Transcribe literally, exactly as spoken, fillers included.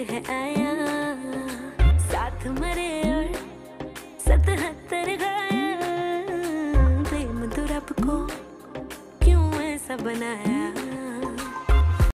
है आया, साथ मरे और सतहत्तर गाया। प्रेम तो रब को क्यों ऐसा बनाया।